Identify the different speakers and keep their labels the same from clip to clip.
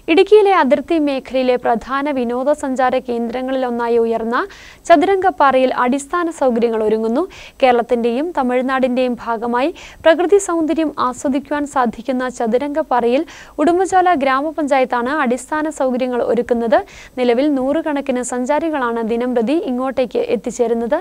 Speaker 1: ഇടുക്കിയിലെ അതിർത്തി മേഖലയിലെ പ്രധാന വിനോദസഞ്ചാര കേന്ദ്രങ്ങളിലൊന്നായി ഉയർന്ന ചതുരംഗപ്പാറയിൽ അടിസ്ഥാന സൗകര്യങ്ങൾ ഒരുങ്ങുന്നു. കേരളത്തിന്റെയും തമിഴ്നാടിന്റെയും ഭാഗമായി പ്രകൃതി സൗന്ദര്യം ആസ്വദിക്കുവാൻ സാധിക്കുന്ന ചതുരംഗപ്പാറയിൽ ഉടുമ്പൻചോല ഗ്രാമപഞ്ചായത്താണ് അടിസ്ഥാന സൗകര്യങ്ങൾ ഒരുക്കുന്നത്. നിലവിൽ നൂറുകണക്കിന് സഞ്ചാരികളാണ് ദിനംപ്രതി ഇങ്ങോട്ടേക്ക് എത്തിച്ചേരുന്നത്.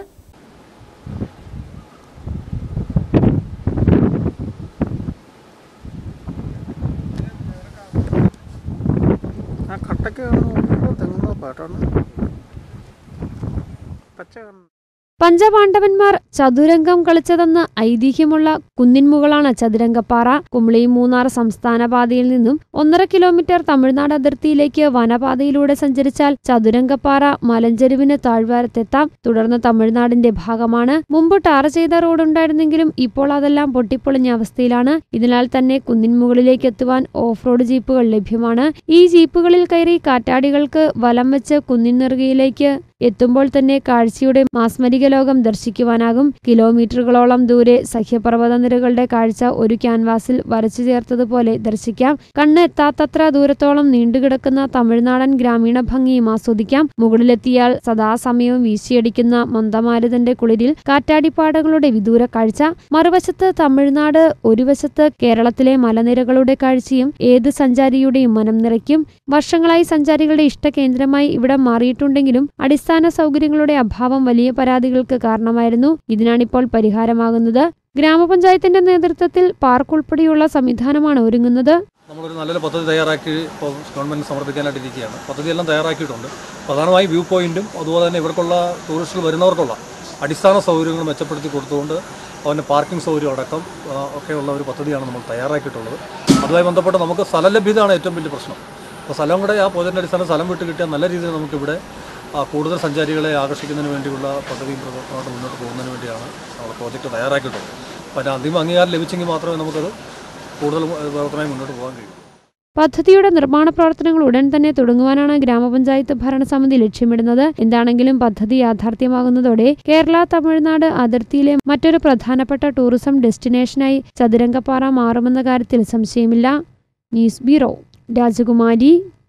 Speaker 1: പഞ്ചപാണ്ഡവന്മാർ ചതുരംഗം കളിച്ചതെന്ന് ഐതിഹ്യമുള്ള കുന്നിൻമുകളാണ് ചതുരംഗപ്പാറ. കുമളി മൂന്നാർ സംസ്ഥാന പാതയിൽ നിന്നും 1.5 കിലോമീറ്റർ തമിഴ്നാട് അതിർത്തിയിലേക്ക് വനപാതയിലൂടെ സഞ്ചരിച്ചാൽ ചതുരംഗപ്പാറ മലഞ്ചെരുവിന് താഴ്വാരത്തെത്താം. തുടർന്ന് തമിഴ്നാടിന്റെ ഭാഗമാണ്. മുമ്പ് ടാർ ചെയ്ത റോഡുണ്ടായിരുന്നെങ്കിലും ഇപ്പോൾ അതെല്ലാം പൊട്ടിപ്പൊളിഞ്ഞ അവസ്ഥയിലാണ്. ഇതിനാൽ തന്നെ കുന്നിൻമുകളിലേക്ക് എത്തുവാൻ ഓഫ് റോഡ് ജീപ്പുകൾ ലഭ്യമാണ്. ഈ ജീപ്പുകളിൽ കയറി കാറ്റാടികൾക്ക് വലം വെച്ച് കുന്നിൻനെറുകയിലേക്ക് എത്തുമ്പോൾ തന്നെ കാഴ്ചയുടെ മാസ്മരിക ലോകം ദർശിക്കുവാനാകും. കിലോമീറ്ററുകളോളം ദൂരെ സഹ്യപർവ്വത നിരകളുടെ കാഴ്ച ഒരു ക്യാൻവാസിൽ വരച്ചു ചേർത്തതുപോലെ ദർശിക്കാം. കണ്ണ് എത്താത്തത്ര ദൂരത്തോളം നീണ്ടുകിടക്കുന്ന തമിഴ്നാടൻ ഗ്രാമീണ ഭംഗിയും ആസ്വദിക്കാം. മുകളിലെത്തിയാൽ സദാസമയവും വീശിയടിക്കുന്ന മന്ദമാരുതന്റെ കുളിരിൽ കാറ്റാടിപ്പാടങ്ങളുടെ വിദൂര കാഴ്ച. മറുവശത്ത് തമിഴ്നാട്, ഒരു വശത്ത് കേരളത്തിലെ മലനിരകളുടെ കാഴ്ചയും ഏത് സഞ്ചാരിയുടെയും മനം നിറയ്ക്കും. വർഷങ്ങളായി സഞ്ചാരികളുടെ ഇഷ്ടകേന്ദ്രമായി ഇവിടെ മാറിയിട്ടുണ്ടെങ്കിലും അടിസ്ഥാന സൗകര്യങ്ങളുടെ അഭാവം വലിയ പരാതികൾക്ക് കാരണമായിരുന്നു. ഇതിനാണിപ്പോൾ പരിഹാരമാകുന്നത്. ഗ്രാമപഞ്ചായത്തിന്റെ നേതൃത്വത്തിൽ പാർക്ക് ഉൾപ്പെടെയുള്ള സംവിധാനമാണ് ഒരുങ്ങുന്നത്.
Speaker 2: നമ്മളൊരു നല്ലൊരു പദ്ധതി തയ്യാറാക്കി ഇപ്പോൾ ഗവൺമെൻറ് സമർപ്പിക്കാനായിട്ടിരിക്കുകയാണ്. പദ്ധതിയെല്ലാം തയ്യാറാക്കിയിട്ടുണ്ട്. പ്രധാനമായും വ്യൂ പോയിന്റും അതുപോലെ തന്നെ ഇവർക്കുള്ള ടൂറിസ്റ്റുകൾ വരുന്നവർക്കുള്ള അടിസ്ഥാന സൗകര്യങ്ങൾ മെച്ചപ്പെടുത്തി കൊടുത്തുകൊണ്ട് അവൻ്റെ പാർക്കിംഗ് സൗകര്യം അടക്കം ഒക്കെയുള്ള ഒരു പദ്ധതിയാണ് നമ്മൾ തയ്യാറാക്കിയിട്ടുള്ളത്. അതുമായി ബന്ധപ്പെട്ട് നമുക്ക് സ്ഥലലഭ്യതയാണ് ഏറ്റവും വലിയ പ്രശ്നം. അപ്പോൾ സ്ഥലം കൂടെ ആ പ്രോജക്റ്റിൻ്റെ അടിസ്ഥാനം സ്ഥലം വിട്ട് കിട്ടിയാൽ നല്ല രീതിയിൽ നമുക്കിവിടെ കൂടുതൽ സഞ്ചാരികളെ ആകർഷിക്കുന്നതിന് വേണ്ടിയുള്ള പദ്ധതിയും പ്രവർത്തനമായിട്ട് മുന്നോട്ട് പോകുന്നതിന് വേണ്ടിയാണ് നമ്മൾ പ്രോജക്റ്റ് തയ്യാറാക്കിയിട്ടുള്ളത്. അപ്പോൾ അന്തിമ അംഗീകാരം ലഭിച്ചെങ്കിൽ മാത്രമേ നമുക്കത് കൂടുതൽ പ്രവർത്തനമായി മുന്നോട്ട് പോകാൻ കഴിയൂ.
Speaker 1: പദ്ധതിയുടെ നിർമ്മാണ പ്രവർത്തനങ്ങൾ ഉടൻ തന്നെ തുടങ്ങുവാനാണ് ഗ്രാമപഞ്ചായത്ത് ഭരണസമിതി ലക്ഷ്യമിടുന്നത്. എന്താണെങ്കിലും പദ്ധതി യാഥാർത്ഥ്യമാകുന്നതോടെ കേരള തമിഴ്നാട് അതിർത്തിയിലെ മറ്റൊരു പ്രധാനപ്പെട്ട ടൂറിസം ഡെസ്റ്റിനേഷനായി ചതുരംഗപ്പാറ മാറുമെന്ന കാര്യത്തിൽ സംശയമില്ല. ന്യൂസ് ബ്യൂറോ, രാജകുമാരി.